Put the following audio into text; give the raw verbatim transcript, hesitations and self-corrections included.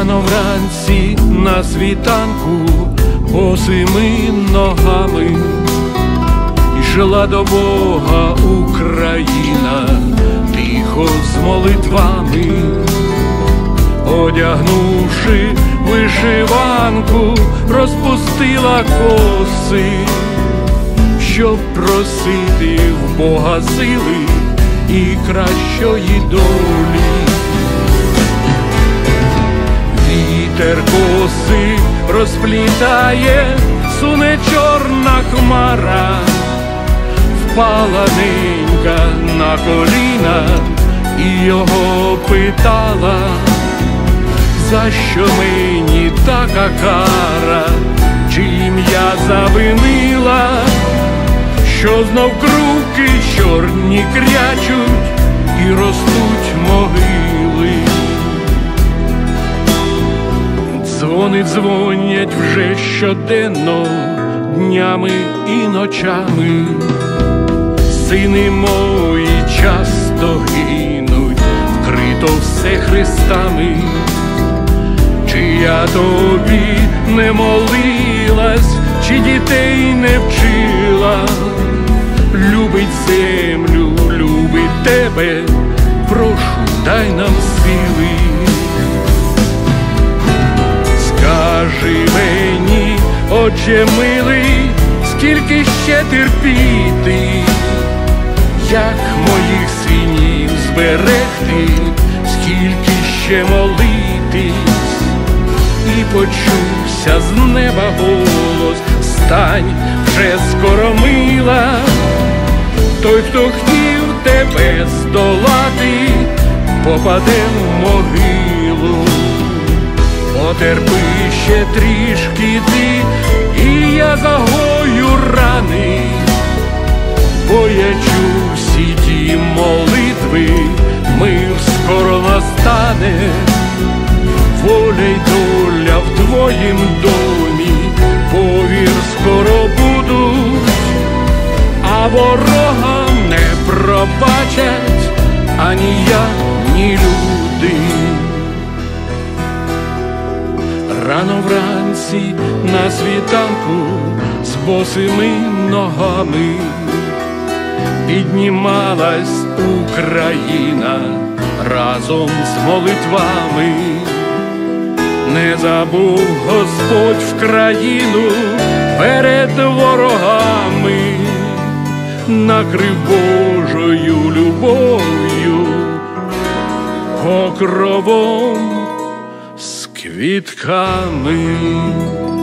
Рано вранці на світанку босими ногами йшла до Бога Україна, тихо з молитвами, одягнувши вишиванку, розпустила коси, щоб просити в Бога сили і кращої долі. Вітер коси розплітає, суне чорна хмара, впала ненька на коліна і його питала: за що мені така кара, чим я завинила, що знов круки чорні крячуть і ростуть могили. Дзвони дзвонять вже щоденно, днями і ночами. Сини мої часто гинуть, вкрито все хрестами. Чи я тобі не молилась, чи дітей не вчила? Любить землю, любить тебе, прошу, дай нам сили. Скажи мені, Отче милий, скільки ще терпіти, як моїх синів зберегти, скільки ще молитись, і почувся з неба голос: стань, вже скоро мила. Той, хто хотів тебе здолати, попаде в могилу. Потерпи ще трішки ти, і я загою рани, бо я чув всі ті молитви, мир скоро настане. Воля й доля в твоїм домі, повір, скоро будуть, а ворогам не пробачать ані я, ні люди. Рано вранці на світанку з босими ногами піднімалась Україна разом з молитвами. Не забув Господь в країну перед ворогами, накрив Божою любов'ю покровом з квітками.